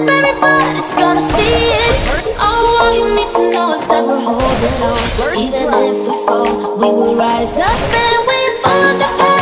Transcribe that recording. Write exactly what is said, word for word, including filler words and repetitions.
up, everybody's gonna see it. Oh, all you need to know is that we're holding on. Even if we fall, we will rise up and we fall the